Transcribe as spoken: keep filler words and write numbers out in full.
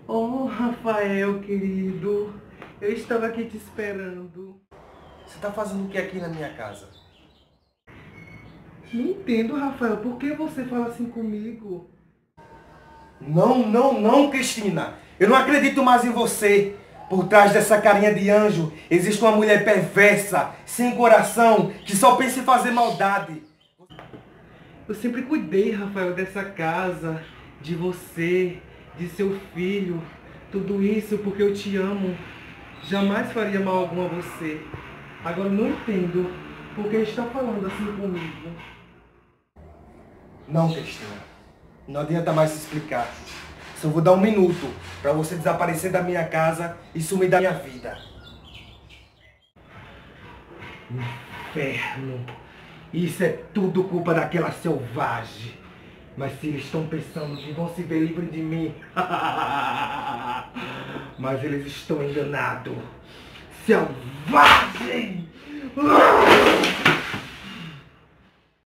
Oh, Rafael, querido, eu estava aqui te esperando. Você tá fazendo o que aqui na minha casa? Não entendo, Rafael, por que você fala assim comigo? Não, não, não, Cristina. Eu não acredito mais em você. Por trás dessa carinha de anjo, existe uma mulher perversa, sem coração, que só pensa em fazer maldade. Eu sempre cuidei, Rafael, dessa casa, de você, de seu filho. Tudo isso porque eu te amo. Jamais faria mal algum a você. Agora eu não entendo por que está falando assim comigo. Não, Cristina. Não adianta mais se explicar. Só vou dar um minuto para você desaparecer da minha casa e sumir da minha vida. Inferno! Isso é tudo culpa daquela selvagem. Mas se eles estão pensando que vão se ver livres de mim, mas eles estão enganados. Selvagem!